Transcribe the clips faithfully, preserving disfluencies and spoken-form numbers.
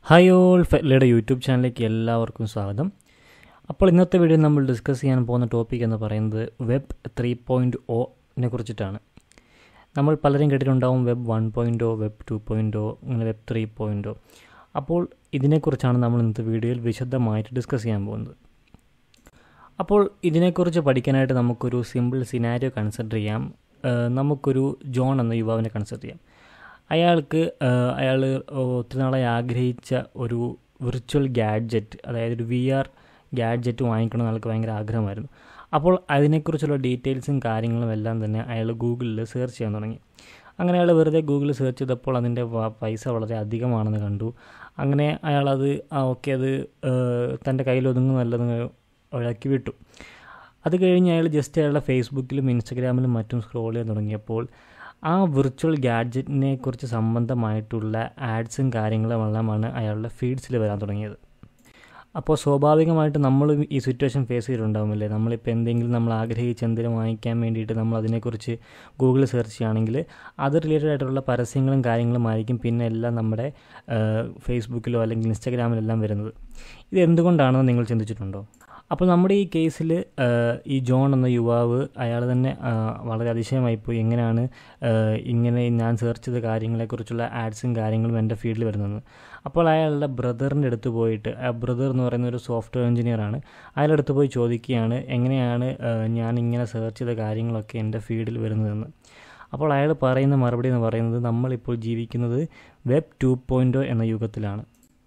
Hi all, ഫെറ്റ്ലയുടെ YouTube ചാനലിലേക്ക് എല്ലാവർക്കും സ്വാഗതം. അപ്പോൾ ഇന്നത്തെ വീഡിയോ നമ്മൾ ഡിസ്കസ് ചെയ്യാൻ പോകുന്ന ടോപ്പിക് എന്ന് പറയുന്നത് വെബ് ത്രീ പോയിൻറ്റ് ഒനെ കുറിച്ചിട്ടാണ്. നമ്മൾ പലരും കേട്ടിട്ടുണ്ടാവും web one point O, web two point O, അങ്ങനെ വെബ് ത്രീ പോയിൻറ്റ് ഒ. അപ്പോൾ ഇതിനെക്കുറിച്ചാണ് നമ്മൾ ഇന്നത്തെ വീഡിയോയിൽ വിശദമായിട്ട് ഡിസ്കസ് ചെയ്യാൻ പോകുന്നത്. അപ്പോൾ ഇതിനെക്കുറിച്ച് പഠിക്കാനായിട്ട് നമുക്കൊരു സിമ്പിൾ സിനാരിയോ കൺസിഡർ ചെയ്യാം. നമുക്കൊരു ജോൺ എന്ന യുവാവിനെ കൺസിഡർ ചെയ്യാം. അയാൾക്ക് അയാൾ ഒത്തിരി നാളായി ആഗ്രഹിച്ച ഒരു വിർച്വൽ ഗാഡ്ജറ്റ്, അതായത് ഒരു വി ആർ ഗാഡ്ജറ്റ് വാങ്ങിക്കണമെന്ന് അയാൾക്ക് ഭയങ്കര ആഗ്രഹമായിരുന്നു. അപ്പോൾ അതിനെക്കുറിച്ചുള്ള ഡീറ്റെയിൽസും കാര്യങ്ങളും എല്ലാം തന്നെ അയാൾ ഗൂഗിളിൽ സെർച്ച് ചെയ്യാൻ തുടങ്ങി. അങ്ങനെ അയാൾ വെറുതെ ഗൂഗിളിൽ സെർച്ച് ചെയ്തപ്പോൾ അതിൻ്റെ പൈസ വളരെ അധികമാണെന്ന് കണ്ടു. അങ്ങനെ അയാളത് ഓക്കെ അത് തൻ്റെ കയ്യിൽ ഒതുങ്ങുന്നല്ലെന്ന് ഒഴിവാക്കി വിട്ടു. അത് കഴിഞ്ഞ് അയാൾ ജസ്റ്റ് അയാളുടെ ഫേസ്ബുക്കിലും ഇൻസ്റ്റഗ്രാമിലും മറ്റും സ്ക്രോൾ ചെയ്യാൻ തുടങ്ങിയപ്പോൾ ആ വിർച്വൽ ഗാഡ്ജറ്റിനെ കുറിച്ച് സംബന്ധമായിട്ടുള്ള ആഡ്സും കാര്യങ്ങളും എല്ലാമാണ് അയാളുടെ ഫീഡ്സിൽ വരാൻ തുടങ്ങിയത്. അപ്പോൾ സ്വാഭാവികമായിട്ട് നമ്മൾ ഈ സിറ്റുവേഷൻ ഫേസ് ചെയ്തിട്ടുണ്ടാകുമല്ലേ. നമ്മളിപ്പോൾ എന്തെങ്കിലും നമ്മൾ ആഗ്രഹിച്ച് എന്തെങ്കിലും വാങ്ങിക്കാൻ വേണ്ടിയിട്ട് നമ്മൾ അതിനെക്കുറിച്ച് ഗൂഗിളിൽ സെർച്ച് ചെയ്യുകയാണെങ്കിൽ അത് റിലേറ്റഡ് ആയിട്ടുള്ള പരസ്യങ്ങളും കാര്യങ്ങളും ആയിരിക്കും പിന്നെ എല്ലാം നമ്മുടെ ഫേസ്ബുക്കിലോ അല്ലെങ്കിൽ ഇൻസ്റ്റാഗ്രാമിലെല്ലാം വരുന്നത്. ഇത് എന്തുകൊണ്ടാണെന്ന് നിങ്ങൾ ചിന്തിച്ചിട്ടുണ്ടോ? അപ്പോൾ നമ്മുടെ ഈ കേസിൽ ഈ ജോൺ എന്ന യുവാവ് അയാൾ തന്നെ വളരെ അതിശയമായിപ്പോയി, എങ്ങനെയാണ് ഇങ്ങനെ ഞാൻ സെർച്ച് ചെയ്ത കാര്യങ്ങളെക്കുറിച്ചുള്ള ആഡ്സും കാര്യങ്ങളും എൻ്റെ ഫീൽഡിൽ വരുന്നത്. അപ്പോൾ അയാളുടെ ബ്രദറിൻ്റെ അടുത്ത് പോയിട്ട്, ആ ബ്രദർ എന്ന് പറയുന്ന ഒരു സോഫ്റ്റ്വെയർ എഞ്ചിനീയറാണ്, അയാളുടെ അടുത്ത് പോയി ചോദിക്കുകയാണ് എങ്ങനെയാണ് ഞാൻ ഇങ്ങനെ സെർച്ച് ചെയ്ത കാര്യങ്ങളൊക്കെ എൻ്റെ ഫീൽഡിൽ വരുന്നതെന്ന്. അപ്പോൾ അയാൾ പറയുന്ന മറുപടി എന്ന് പറയുന്നത് നമ്മളിപ്പോൾ ജീവിക്കുന്നത് വെബ് ടു പോയിൻറ്റ് ഒ എന്ന യുഗത്തിലാണ്.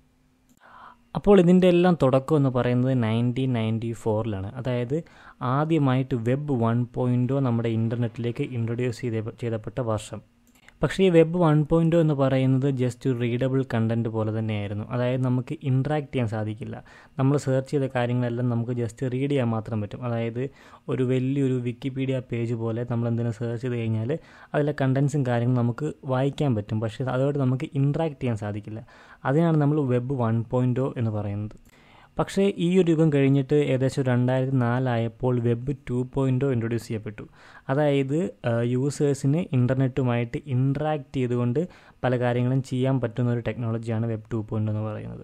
അപ്പോൾ ഇതിൻ്റെ എല്ലാം തുടക്കം എന്ന് പറയുന്നത് നയൻറ്റീൻ നയൻറ്റി ഫോറിലാണ്. അതായത് ആദ്യമായിട്ട് വെബ് വൺ പോയിൻറ്റ് ഒ നമ്മുടെ ഇൻ്റർനെറ്റിലേക്ക് ഇൻട്രൊഡ്യൂസ് ചെയ്ത ചെയ്തപ്പെട്ട വർഷം. പക്ഷേ ഈ വെബ് വൺ പോയിൻറ്റ് ഒ എന്ന് പറയുന്നത് ജസ്റ്റ് ഒരു റീഡബിൾ കണ്ടൻറ്റ് പോലെ തന്നെയായിരുന്നു. അതായത് നമുക്ക് ഇൻട്രാക്ട് ചെയ്യാൻ സാധിക്കില്ല. നമ്മൾ സെർച്ച് ചെയ്ത കാര്യങ്ങളെല്ലാം നമുക്ക് ജസ്റ്റ് റീഡ് ചെയ്യാൻ മാത്രം പറ്റും. അതായത് ഒരു വലിയൊരു വിക്കിപീഡിയ പേജ് പോലെ നമ്മൾ എന്തെങ്കിലും സെർച്ച് ചെയ്ത് കഴിഞ്ഞാൽ അതിലെ കണ്ടൻസും കാര്യങ്ങളും നമുക്ക് വായിക്കാൻ പറ്റും. പക്ഷേ അതോടെ നമുക്ക് ഇൻട്രാക്ട് ചെയ്യാൻ സാധിക്കില്ല. അതിനാണ് നമ്മൾ വെബ് വൺ പോയിൻറ്റ് ഒ എന്ന് പറയുന്നത്. പക്ഷേ ഈ ഒരു യുഗം കഴിഞ്ഞിട്ട് ഏകദേശം രണ്ടായിരത്തി നാലായപ്പോൾ web two point O introduce ചെയ്യപ്പെട്ടു. അതായത് യൂസേഴ്സിന് ഇൻ്റർനെറ്റുമായിട്ട് ഇൻട്രാക്ട് ചെയ്തുകൊണ്ട് പല കാര്യങ്ങളും ചെയ്യാൻ പറ്റുന്ന ഒരു ടെക്നോളജിയാണ് വെബ് ടു പോയിൻറ്റ് ഒ എന്ന് പറയുന്നത്.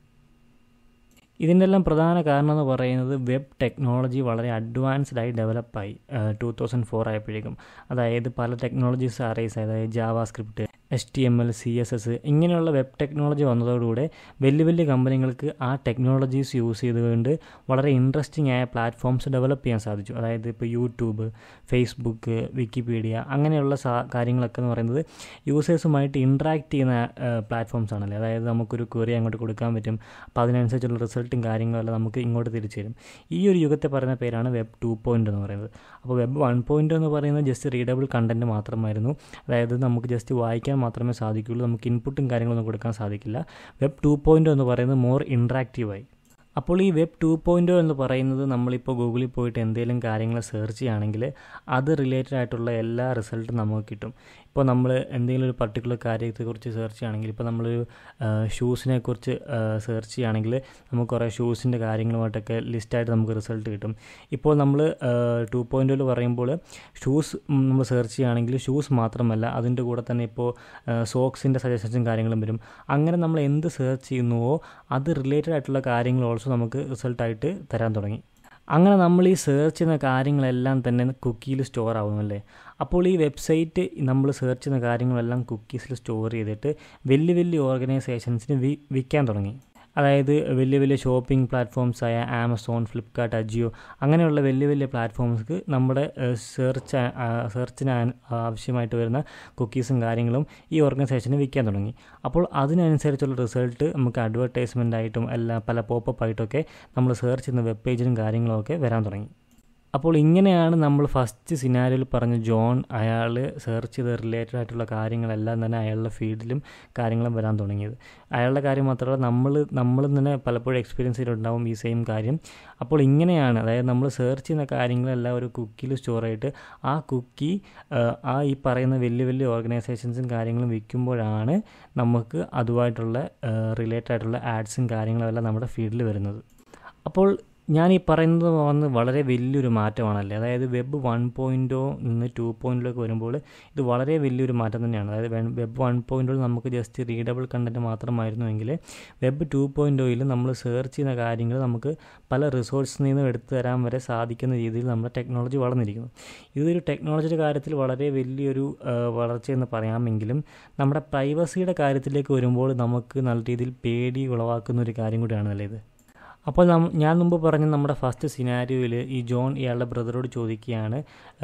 ഇതിൻ്റെ എല്ലാം പ്രധാന കാരണം എന്ന് പറയുന്നത് വെബ് ടെക്നോളജി വളരെ അഡ്വാൻസ്ഡ് ആയി ഡെവലപ്പായി ടു തൗസൻഡ് ഫോർ ആയപ്പോഴേക്കും. അതായത് പല ടെക്നോളജീസ് അറൈസ്, അതായത് JavaScript, H T M L, C S S ഇങ്ങനെയുള്ള വെബ് ടെക്നോളജി വന്നതോടുകൂടെ വലിയ വലിയ കമ്പനികൾക്ക് ആ ടെക്നോളജീസ് യൂസ് ചെയ്തുകൊണ്ട് വളരെ ഇൻട്രസ്റ്റിംഗ് ആയ പ്ലാറ്റ്ഫോംസ് ഡെവലപ്പ് ചെയ്യാൻ സാധിച്ചു. അതായത് ഇപ്പോൾ യൂട്യൂബ്, ഫേസ്ബുക്ക്, വിക്കിപീഡിയ അങ്ങനെയുള്ള സാ കാര്യങ്ങളൊക്കെ എന്ന് പറയുന്നത് യൂസേഴ്സുമായിട്ട് ഇൻട്രാക്ട് ചെയ്യുന്ന പ്ലാറ്റ്ഫോംസ് ആണല്ലേ. അതായത് നമുക്കൊരു ക്വറി അങ്ങോട്ട് കൊടുക്കാൻ പറ്റും, അപ്പോൾ അതിനനുസരിച്ചുള്ള റിസൾട്ടും കാര്യങ്ങളെല്ലാം നമുക്ക് ഇങ്ങോട്ട് തിരിച്ചു തരും. ഈ ഒരു യുഗത്തെ പറയുന്ന പേരാണ് വെബ് ടു പോയിൻറ്റ് എന്ന് പറയുന്നത്. അപ്പോൾ വെബ് വൺ പോയിൻറ്റ് എന്ന് പറയുന്നത് ജസ്റ്റ് റീഡബിൾ കണ്ടൻറ്റ് മാത്രമായിരുന്നു. അതായത് നമുക്ക് ജസ്റ്റ് വായിക്കാൻ മാത്രമേ സാധിക്കുകയുള്ളൂ, നമുക്ക് ഇൻപുട്ടും കാര്യങ്ങളൊന്നും കൊടുക്കാൻ സാധിക്കില്ല. വെബ് ടു പോയിൻറ്റ് എന്ന് പറയുന്നത് മോർ ഇൻട്രാക്റ്റീവായി. അപ്പോൾ ഈ വെബ് ടു പോയിൻറ്റ് എന്ന് പറയുന്നത് നമ്മളിപ്പോൾ ഗൂഗിളിൽ പോയിട്ട് എന്തെങ്കിലും കാര്യങ്ങൾ സെർച്ച് ചെയ്യുകയാണെങ്കിൽ അത് റിലേറ്റഡ് ആയിട്ടുള്ള എല്ലാ റിസൾട്ടും നമുക്ക് കിട്ടും. ഇപ്പോൾ നമ്മൾ എന്തെങ്കിലും ഒരു പർട്ടിക്കുലർ കാര്യത്തെക്കുറിച്ച് സെർച്ച് ചെയ്യുകയാണെങ്കിൽ, ഇപ്പോൾ നമ്മളൊരു ഷൂസിനെ കുറിച്ച് സെർച്ച് ചെയ്യുകയാണെങ്കിൽ നമുക്ക് കുറേ ഷൂസിൻ്റെ കാര്യങ്ങളുമായിട്ടൊക്കെ ലിസ്റ്റായിട്ട് നമുക്ക് റിസൾട്ട് കിട്ടും. ഇപ്പോൾ നമ്മൾ ടു പോയിൻറ്റ് പറയുമ്പോൾ ഷൂസ് നമ്മൾ സെർച്ച് ചെയ്യുകയാണെങ്കിൽ ഷൂസ് മാത്രമല്ല അതിൻ്റെ കൂടെ തന്നെ ഇപ്പോൾ സോക്സിൻ്റെ സജഷൻസും കാര്യങ്ങളും വരും. അങ്ങനെ നമ്മൾ എന്ത് സെർച്ച് ചെയ്യുന്നുവോ അത് റിലേറ്റഡ് ആയിട്ടുള്ള കാര്യങ്ങൾ ഓൾസോ നമുക്ക് റിസൾട്ടായിട്ട് തരാൻ തുടങ്ങി. അങ്ങനെ നമ്മൾ ഈ സെർച്ച് ചെയ്യുന്ന കാര്യങ്ങളെല്ലാം തന്നെ കുക്കിയിൽ സ്റ്റോർ ആവുമല്ലേ. അപ്പോൾ ഈ വെബ്സൈറ്റ് നമ്മൾ സെർച്ച് ചെയ്യുന്ന കാര്യങ്ങളെല്ലാം കുക്കീസിൽ സ്റ്റോർ ചെയ്തിട്ട് വലിയ വലിയ ഓർഗനൈസേഷൻസിന് വി വിൽക്കാൻ തുടങ്ങി. അതായത് വലിയ വലിയ ഷോപ്പിംഗ് പ്ലാറ്റ്ഫോംസായ ആമസോൺ, ഫ്ലിപ്കാർട്ട്, അജിയോ അങ്ങനെയുള്ള വലിയ വലിയ പ്ലാറ്റ്ഫോംസ്ക്ക് നമ്മുടെ സെർച്ച് സെർച്ചിന് ആവശ്യമായിട്ട് വരുന്ന കുക്കീസും കാര്യങ്ങളും ഈ ഓർഗനൈസേഷന് വിൽക്കാൻ തുടങ്ങി. അപ്പോൾ അതിനനുസരിച്ചുള്ള റിസൾട്ട് നമുക്ക് അഡ്വർടൈസ്മെൻ്റ് ആയിട്ടും എല്ലാം പല പോപ്പപ്പ് ആയിട്ടൊക്കെ നമ്മൾ സെർച്ച് ചെയ്യുന്ന വെബ് പേജിലും കാര്യങ്ങളൊക്കെ വരാൻ തുടങ്ങി. അപ്പോൾ ഇങ്ങനെയാണ് നമ്മൾ ഫസ്റ്റ് സിനാരിയോയിൽ പറഞ്ഞ ജോൺ അയാൾ സെർച്ച് ചെയ്ത റിലേറ്റഡ് ആയിട്ടുള്ള കാര്യങ്ങളെല്ലാം തന്നെ അയാളുടെ ഫീൽഡിലും കാര്യങ്ങളും വരാൻ തുടങ്ങിയത്. അയാളുടെ കാര്യം മാത്രമല്ല നമ്മൾ നമ്മളും തന്നെ പലപ്പോഴും എക്സ്പീരിയൻസ് ചെയ്തിട്ടുണ്ടാവും ഈ സെയിം കാര്യം. അപ്പോൾ ഇങ്ങനെയാണ്, അതായത് നമ്മൾ സെർച്ച് ചെയ്യുന്ന കാര്യങ്ങളെല്ലാം ഒരു കുക്കിയിൽ സ്റ്റോർ ആയിട്ട് ആ കുക്കി ആ ഈ പറയുന്ന വലിയ വലിയ ഓർഗനൈസേഷൻസും കാര്യങ്ങളും വിൽക്കുമ്പോഴാണ് നമുക്ക് അതുമായിട്ടുള്ള റിലേറ്റഡ് ആയിട്ടുള്ള ആഡ്സും കാര്യങ്ങളും എല്ലാം നമ്മുടെ ഫീൽഡിൽ വരുന്നത്. അപ്പോൾ ഞാൻ ഈ പറയുന്നത് വന്ന് വളരെ വലിയൊരു മാറ്റമാണല്ലേ. അതായത് വെബ് വൺ പോയിൻറ്റോ നിന്ന് ടു പോയിൻറ്റിലേക്ക് വരുമ്പോൾ ഇത് വളരെ വലിയൊരു മാറ്റം തന്നെയാണ്. അതായത് വെബ് വൺ പോയിൻറ്റോയിൽ നമുക്ക് ജസ്റ്റ് റീഡബിൾ കണ്ടൻറ്റ് മാത്രമായിരുന്നുവെങ്കിൽ വെബ് ടു പോയിൻറ്റോയിൽ നമ്മൾ സെർച്ച് ചെയ്യുന്ന കാര്യങ്ങൾ നമുക്ക് പല റിസോഴ്സിൽ നിന്നും എടുത്തു തരാൻ വരെ സാധിക്കുന്ന രീതിയിൽ നമ്മുടെ ടെക്നോളജി വളർന്നിരിക്കുന്നു. ഇതൊരു ടെക്നോളജിയുടെ കാര്യത്തിൽ വളരെ വലിയൊരു വളർച്ചയെന്ന് പറയാമെങ്കിലും നമ്മുടെ പ്രൈവസിയുടെ കാര്യത്തിലേക്ക് വരുമ്പോൾ നമുക്ക് നല്ല രീതിയിൽ പേടി ഉളവാക്കുന്ന ഒരു കാര്യം കൂടിയാണല്ലേ ഇത്. അപ്പോൾ ഞാൻ മുമ്പ് പറഞ്ഞ നമ്മുടെ ഫസ്റ്റ് സിനാരിയോയിൽ ഈ ജോൺ ഇയാളുടെ ബ്രദറോട് ചോദിക്കുകയാണ്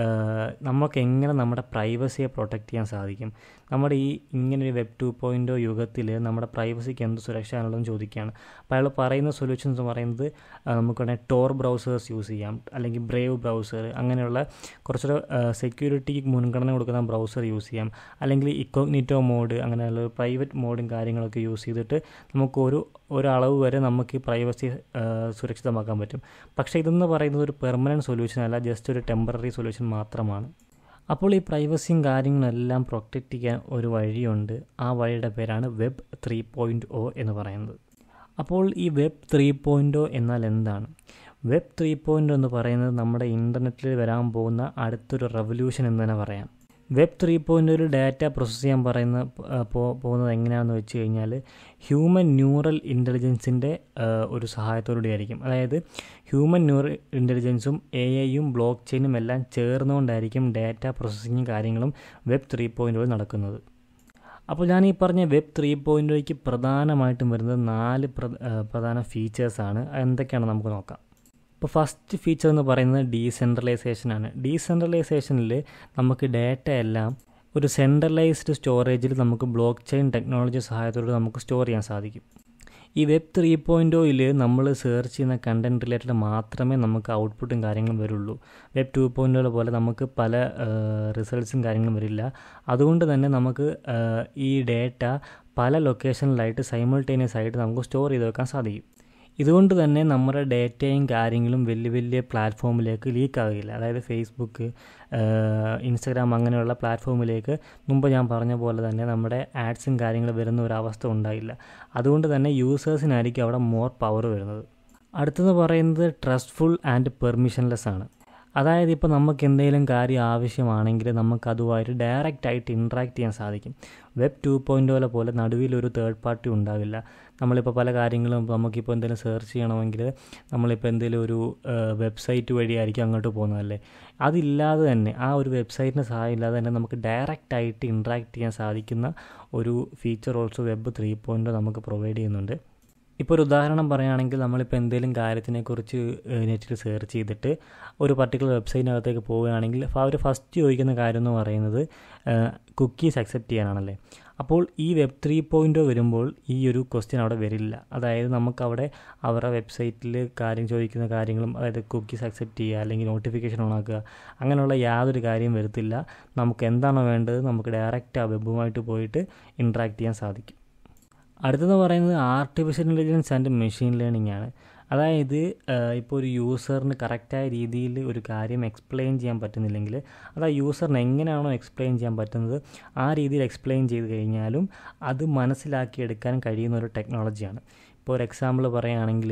നമുക്ക് എങ്ങനെ നമ്മുടെ പ്രൈവസിയെ പ്രൊട്ടക്റ്റ് ചെയ്യാൻ സാധിക്കും, നമ്മുടെ ഈ ഇങ്ങനൊരു വെബ് ടു പോയിൻറ്റോ യുഗത്തിൽ നമ്മുടെ പ്രൈവസിക്ക് എന്ത് സുരക്ഷ എന്നുള്ളതെന്ന് ചോദിക്കുകയാണ്. അപ്പോൾ അയാൾ പറയുന്ന സൊല്യൂഷൻസ് എന്ന് പറയുന്നത് നമുക്ക് വേണമെങ്കിൽ ടോർ ബ്രൗസേഴ്സ് യൂസ് ചെയ്യാം, അല്ലെങ്കിൽ ബ്രേവ് ബ്രൗസർ, അങ്ങനെയുള്ള കുറച്ചുകൂടെ സെക്യൂരിറ്റിക്ക് മുൻഗണന കൊടുക്കുന്ന ബ്രൗസർ യൂസ് ചെയ്യാം, അല്ലെങ്കിൽ ഇക്കോഗ്നിറ്റോ മോഡ്, അങ്ങനെയുള്ള പ്രൈവറ്റ് മോഡും കാര്യങ്ങളൊക്കെ യൂസ് ചെയ്തിട്ട് നമുക്ക് ഒരു ഒരളവ് വരെ നമുക്ക് ഈ പ്രൈവസി സുരക്ഷിതമാക്കാൻ പറ്റും. പക്ഷേ ഇതെന്ന് പറയുന്നത് ഒരു പെർമനൻറ്റ് സൊല്യൂഷൻ അല്ല, ജസ്റ്റ് ഒരു ടെമ്പററി സൊല്യൂഷൻ മാത്രമാണ്. അപ്പോൾ ഈ പ്രൈവസിയും കാര്യങ്ങളെല്ലാം പ്രൊട്ടക്റ്റ് ചെയ്യാൻ ഒരു വഴിയുണ്ട്. ആ വഴിയുടെ പേരാണ് വെബ് ത്രീ പോയിൻറ്റ് ഒ എന്ന് പറയുന്നത്. അപ്പോൾ ഈ വെബ് ത്രീ പോയിൻറ്റ് ഒ എന്നാൽ എന്താണ്? വെബ് ത്രീ പോയിൻറ്റ് എന്ന് പറയുന്നത് നമ്മുടെ ഇൻ്റർനെറ്റിൽ വരാൻ പോകുന്ന അടുത്തൊരു റെവല്യൂഷൻ എന്ന് തന്നെ പറയാം. വെബ് ത്രീ പോയിൻറ്റ് ഒരു ഡാറ്റ പ്രോസസ്സ് ചെയ്യാൻ പറയുന്ന പോകുന്നത് എങ്ങനെയാണെന്ന് വെച്ച് കഴിഞ്ഞാൽ ഹ്യൂമൻ ന്യൂറൽ ഇൻ്റലിജൻസിൻ്റെ ഒരു സഹായത്തോടുകൂടി ആയിരിക്കും. അതായത് ഹ്യൂമൻ ന്യൂറൽ ഇൻ്റലിജൻസും എ ഐയും ബ്ലോക്ക് ചെയിനും എല്ലാം ചേർന്നുകൊണ്ടായിരിക്കും ഡാറ്റ പ്രോസസ്സിങ്ങും കാര്യങ്ങളും വെബ് ത്രീ പോയിൻറ്റ് നടക്കുന്നത്. അപ്പോൾ ഞാൻ ഈ പറഞ്ഞ വെബ് ത്രീ പോയിൻറ്റോയ്ക്ക് പ്രധാനമായിട്ടും വരുന്നത് നാല് പ്രധാന ഫീച്ചേഴ്സാണ്. എന്തൊക്കെയാണ് നമുക്ക് നോക്കാം. ഇപ്പോൾ ഫസ്റ്റ് ഫീച്ചർ എന്ന് പറയുന്നത് ഡീസെൻട്രലൈസേഷനാണ്. ഡീസെൻട്രലൈസേഷനിൽ നമുക്ക് ഡാറ്റ എല്ലാം ഒരു സെൻട്രലൈസ്ഡ് സ്റ്റോറേജിൽ നമുക്ക് ബ്ലോക്ക് ചെയിൻ ടെക്നോളജി സഹായത്തോടെ നമുക്ക് സ്റ്റോർ ചെയ്യാൻ സാധിക്കും. ഈ വെബ് ത്രീ പോയിൻറ്റോയിൽ നമ്മൾ സെർച്ച് ചെയ്യുന്ന കണ്ടൻറ് റിലേറ്റഡ് മാത്രമേ നമുക്ക് ഔട്ട്പുട്ടും കാര്യങ്ങളും വരുള്ളൂ. വെബ് ടു പോയിൻറ്റോ പോലെ നമുക്ക് പല റിസൾട്ട്സും കാര്യങ്ങളും വരില്ല. അതുകൊണ്ട് തന്നെ നമുക്ക് ഈ ഡാറ്റ പല ലൊക്കേഷനിലായിട്ട് സൈമിൾട്ടേനിയസ് ആയിട്ട് നമുക്ക് സ്റ്റോർ ചെയ്ത് വെക്കാൻ സാധിക്കും. ഇതുകൊണ്ട് തന്നെ നമ്മുടെ ഡേറ്റയും കാര്യങ്ങളും വലിയ വലിയ പ്ലാറ്റ്ഫോമിലേക്ക് ലീക്ക് ആവുകയില്ല. അതായത് ഫേസ്ബുക്ക്, ഇൻസ്റ്റഗ്രാം അങ്ങനെയുള്ള പ്ലാറ്റ്ഫോമിലേക്ക് മുമ്പ് ഞാൻ പറഞ്ഞ പോലെ തന്നെ നമ്മുടെ ആഡ്സും കാര്യങ്ങളും വരുന്ന ഒരവസ്ഥ ഉണ്ടായില്ല. അതുകൊണ്ട് തന്നെ യൂസേഴ്സിനായിരിക്കും അവിടെ മോർ പവർ വരുന്നത്. അടുത്തത് പറയുന്നത് ട്രസ്റ്റ്ഫുൾ ആൻഡ് പെർമിഷൻലെസ് ആണ്. അതായത് ഇപ്പോൾ നമുക്ക് എന്തെങ്കിലും കാര്യം ആവശ്യമാണെങ്കിൽ നമുക്കതുമായിട്ട് ഡയറക്റ്റായിട്ട് ഇൻട്രാക്ട് ചെയ്യാൻ സാധിക്കും. വെബ് ടു പോയിൻറ്റോ പോലെ നടുവിലൊരു തേർഡ് പാർട്ടി ഉണ്ടാവില്ല. നമ്മളിപ്പോൾ പല കാര്യങ്ങളും നമുക്കിപ്പോൾ എന്തെങ്കിലും സെർച്ച് ചെയ്യണമെങ്കിൽ നമ്മളിപ്പോൾ എന്തെങ്കിലും ഒരു വെബ്സൈറ്റ് വഴിയായിരിക്കും അങ്ങോട്ട് പോകുന്നതല്ലേ. അതില്ലാതെ തന്നെ ആ ഒരു വെബ്സൈറ്റിന് സഹായം ഇല്ലാതെ തന്നെ നമുക്ക് ഡയറക്റ്റായിട്ട് ഇൻട്രാക്ട് ചെയ്യാൻ സാധിക്കുന്ന ഒരു feature also web three point O നമുക്ക് പ്രൊവൈഡ് ചെയ്യുന്നുണ്ട്. ഇപ്പോൾ ഒരു ഉദാഹരണം പറയുകയാണെങ്കിൽ നമ്മളിപ്പോൾ എന്തെങ്കിലും കാര്യത്തിനെക്കുറിച്ച് നെറ്റിൽ സെർച്ച് ചെയ്തിട്ട് ഒരു പർട്ടിക്കുലർ വെബ്സൈറ്റിനകത്തേക്ക് പോവുകയാണെങ്കിൽ അവർ ഫസ്റ്റ് ചോദിക്കുന്ന കാര്യം എന്ന് പറയുന്നത് കുക്കീസ് അക്സെപ്റ്റ് ചെയ്യാനാണല്ലേ. അപ്പോൾ ഈ വെബ് ത്രീ പോയിൻറ്റോ വരുമ്പോൾ ഈ ഒരു ക്വസ്റ്റ്യൻ അവിടെ വരില്ല. അതായത് നമുക്കവിടെ അവരുടെ വെബ്സൈറ്റിൽ കാര്യം ചോദിക്കുന്ന കാര്യങ്ങളും, അതായത് കുക്കീസ് അക്സെപ്റ്റ് ചെയ്യുക അല്ലെങ്കിൽ നോട്ടിഫിക്കേഷൻ ഓണാക്കുക, അങ്ങനെയുള്ള യാതൊരു കാര്യം വരത്തില്ല. നമുക്ക് എന്താണോ വേണ്ടത് നമുക്ക് ഡയറക്റ്റ് ആ വെബുമായിട്ട് പോയിട്ട് ഇൻട്രാക്ട് ചെയ്യാൻ സാധിക്കും. അടുത്തത് പറയുന്നത് artificial intelligence and machine learning ആണ്. അതായത് ഇപ്പോൾ ഒരു യൂസറിന് കറക്റ്റായ രീതിയിൽ ഒരു കാര്യം എക്സ്പ്ലെയിൻ ചെയ്യാൻ പറ്റുന്നില്ലെങ്കിൽ അത് ആ യൂസറിന് എങ്ങനെയാണോ എക്സ്പ്ലെയിൻ ചെയ്യാൻ പറ്റുന്നത് ആ രീതിയിൽ എക്സ്പ്ലെയിൻ ചെയ്ത് കഴിഞ്ഞാലും അത് മനസ്സിലാക്കിയെടുക്കാൻ കഴിയുന്ന ഒരു ടെക്നോളജിയാണ്. ഇപ്പോൾ ഒരു എക്സാമ്പിൾ പറയുകയാണെങ്കിൽ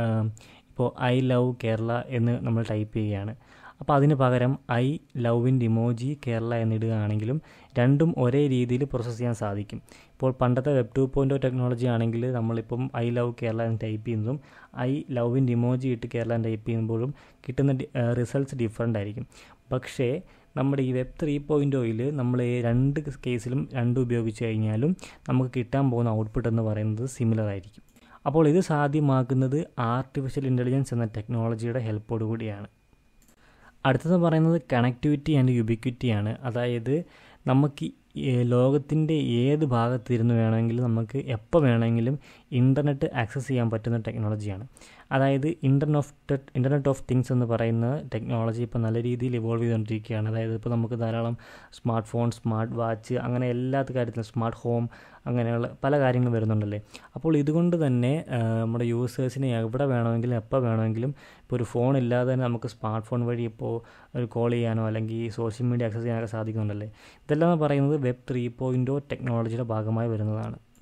ഇപ്പോൾ ഐ ലവ് കേരള എന്ന് നമ്മൾ ടൈപ്പ് ചെയ്യുകയാണ്. അപ്പോൾ അതിന് പകരം ഐ ലവിൻ്റെ ഇമോജി കേരള എന്നിടുകയാണെങ്കിലും രണ്ടും ഒരേ രീതിയിൽ പ്രോസസ്സ് ചെയ്യാൻ സാധിക്കും. ഇപ്പോൾ പണ്ടത്തെ വെബ് ടു പോയിൻറ്റോ ടെക്നോളജി ആണെങ്കിൽ നമ്മളിപ്പം ഐ ലവ് കേരള എന്ന് ടൈപ്പ് ചെയ്യുന്നതും ഐ ലവിൻ്റെ ഇമോജി ഇട്ട് കേരള എന്ന് ടൈപ്പ് ചെയ്യുമ്പോഴും കിട്ടുന്ന റിസൾട്ട്സ് ഡിഫറൻ്റ് ആയിരിക്കും. പക്ഷേ നമ്മുടെ ഈ വെബ് ത്രീ പോയിൻറ്റോയിൽ നമ്മൾ രണ്ട് കേസിലും രണ്ടും ഉപയോഗിച്ച് കഴിഞ്ഞാലും നമുക്ക് കിട്ടാൻ പോകുന്ന ഔട്ട്പുട്ട് എന്ന് പറയുന്നത് സിമിലർ ആയിരിക്കും. അപ്പോൾ ഇത് സാധ്യമാക്കുന്നത് ആർട്ടിഫിഷ്യൽ ഇൻ്റലിജൻസ് എന്ന ടെക്നോളജിയുടെ ഹെൽപ്പോടു കൂടിയാണ്. അടുത്തത് പറയുന്നത് കണക്ടിവിറ്റി ആൻഡ് യുബിക്വിറ്റിയാണ്. അതായത് നമുക്ക് ലോകത്തിൻ്റെ ഏത് ഭാഗത്തിരുന്ന് വേണമെങ്കിലും നമുക്ക് എപ്പോൾ വേണമെങ്കിലും ഇൻ്റർനെറ്റ് ആക്സസ് ചെയ്യാൻ പറ്റുന്ന ടെക്നോളജിയാണ്. അതായത് internet of internet of things എന്ന് പറയുന്ന ടെക്നോളജി ഇപ്പോൾ നല്ല രീതിയിൽ ഇവോൾവ് ചെയ്തുകൊണ്ടിരിക്കുകയാണ്. അതായത് ഇപ്പോൾ നമുക്ക് ധാരാളം സ്മാർട്ട് ഫോൺ, സ്മാർട്ട് വാച്ച്, അങ്ങനെ എല്ലാ കാര്യത്തിലും സ്മാർട്ട് ഹോം, അങ്ങനെയുള്ള പല കാര്യങ്ങളും വരുന്നുണ്ടല്ലേ. അപ്പോൾ ഇതുകൊണ്ട് തന്നെ നമ്മുടെ യൂസേഴ്സിനെ എവിടെ വേണമെങ്കിലും എപ്പോൾ വേണമെങ്കിലും ഇപ്പോൾ ഒരു ഫോൺ ഇല്ലാതെ തന്നെ നമുക്ക് സ്മാർട്ട് ഫോൺ വഴി ഇപ്പോൾ ഒരു കോൾ ചെയ്യാനോ അല്ലെങ്കിൽ സോഷ്യൽ മീഡിയ ആക്സസ് ചെയ്യാനൊക്കെ സാധിക്കുന്നുണ്ടല്ലേ. ഇതെല്ലാം എന്ന് പറയുന്നത് വെബ് ത്രീ പോയിൻറ്റോ ടെക്നോളജിയുടെ ഭാഗമായി വരുന്നതാണ്.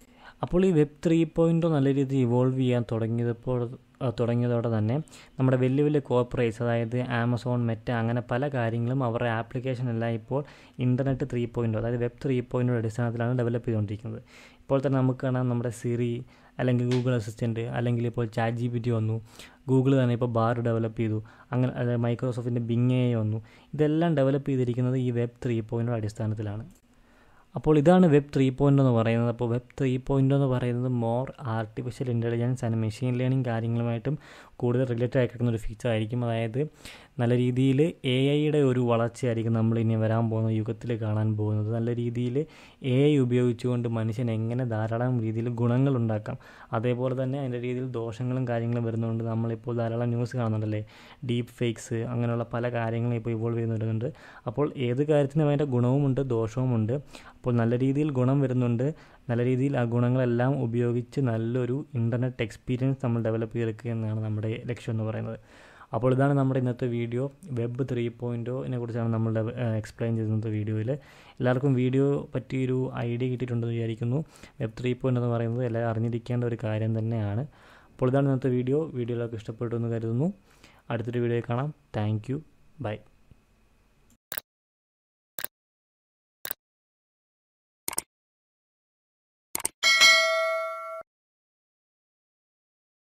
അപ്പോൾ ഈ വെബ് ത്രീ പോയിൻ്റ് നല്ല രീതിയിൽ ഇവോൾവ് ചെയ്യാൻ തുടങ്ങിയപ്പോൾ തുടങ്ങിയതോടെ തന്നെ നമ്മുടെ വലിയ വലിയ കോർപ്പറേറ്റ്സ്, അതായത് ആമസോൺ, മെറ്റ, അങ്ങനെ പല കാര്യങ്ങളും അവരുടെ ആപ്ലിക്കേഷൻ എല്ലാം ഇപ്പോൾ ഇൻ്റർനെറ്റ് ത്രീ പോയിൻ്റ് അതായത് വെബ് ത്രീ പോയിൻ്റ് അടിസ്ഥാനത്തിലാണ് ഡെവലപ്പ് ചെയ്തുകൊണ്ടിരിക്കുന്നത്. ഇപ്പോൾ തന്നെ നമുക്ക് കാണാം നമ്മുടെ സിറി അല്ലെങ്കിൽ ഗൂഗിൾ അസിസ്റ്റൻറ്റ്, അല്ലെങ്കിൽ ഇപ്പോൾ ചാറ്റ് ജി പി ടി വന്നു, ഗൂഗിൾ തന്നെ ഇപ്പോൾ ബാർ ഡെവലപ്പ് ചെയ്തു, അങ്ങനെ അതായത് മൈക്രോസോഫ്റ്റിൻ്റെ ബിങ് എ വന്നു. ഇതെല്ലാം ഡെവലപ്പ് ചെയ്തിരിക്കുന്നത് ഈ വെബ് ത്രീ പോയിൻ്റ് അടിസ്ഥാനത്തിലാണ്. അപ്പോൾ ഇതാണ് വെബ് ത്രീ പോയിൻ്റ് എന്ന് പറയുന്നത്. അപ്പോൾ വെബ് ത്രീ പോയിൻ്റ് എന്ന് പറയുന്നത് more artificial intelligence and machine learning കാര്യങ്ങളുമായിട്ടും കൂടുതൽ റിലേറ്റഡ് ആയി കിടക്കുന്ന ഒരു ഫീച്ചർ ആയിരിക്കും. അതായത് നല്ല രീതിയിൽ എ ഐയുടെ ഒരു വളർച്ചയായിരിക്കും നമ്മൾ ഇനി വരാൻ പോകുന്ന യുഗത്തിൽ കാണാൻ പോകുന്നത്. നല്ല രീതിയിൽ എ ഐ ഉപയോഗിച്ചുകൊണ്ട് മനുഷ്യൻ എങ്ങനെ ധാരാളം രീതിയിൽ ഗുണങ്ങളുണ്ടാക്കാം, അതേപോലെ തന്നെ അതിൻ്റെ രീതിയിൽ ദോഷങ്ങളും കാര്യങ്ങളും വരുന്നതുകൊണ്ട് നമ്മളിപ്പോൾ ധാരാളം ന്യൂസ് കാണുന്നുണ്ടല്ലേ, ഡീപ്പ് ഫേക്സ്, അങ്ങനെയുള്ള പല കാര്യങ്ങളും ഇപ്പോൾ ഇവോൾവ് ചെയ്യുന്ന വരുന്നുണ്ട്. അപ്പോൾ ഏത് കാര്യത്തിനും അതിൻ്റെ ഗുണവുമുണ്ട് ദോഷവുമുണ്ട്. അപ്പോൾ നല്ല രീതിയിൽ ഗുണം വരുന്നുണ്ട്, നല്ല രീതിയിൽ ആ ഗുണങ്ങളെല്ലാം ഉപയോഗിച്ച് നല്ലൊരു ഇൻ്റർനെറ്റ് എക്സ്പീരിയൻസ് നമ്മൾ ഡെവലപ്പ് ചെയ്തെടുക്കുക എന്നതാണ് നമ്മുടെ ലക്ഷ്യം എന്ന് പറയുന്നത്. അപ്പോൾ ഇതാണ് നമ്മുടെ ഇന്നത്തെ വീഡിയോ. വെബ് ത്രീ പോയിൻറ്റോനെ കുറിച്ചാണ് നമ്മൾ എക്സ്പ്ലെയിൻ ചെയ്യുന്നത് വീഡിയോയിൽ. എല്ലാവർക്കും വീഡിയോ പറ്റിയൊരു ഐഡിയ കിട്ടിയിട്ടുണ്ടെന്ന് വിചാരിക്കുന്നു. വെബ് ത്രീ പോയിൻ്റ് എന്ന് പറയുന്നത് എല്ലാവരും അറിഞ്ഞിരിക്കേണ്ട ഒരു കാര്യം തന്നെയാണ്. അപ്പോൾ ഇതാണ് ഇന്നത്തെ വീഡിയോ. വീഡിയോയിലൊക്കെ ഇഷ്ടപ്പെട്ടു എന്ന് കരുതുന്നു. അടുത്തൊരു വീഡിയോ കാണാം. Thank you. ബൈ.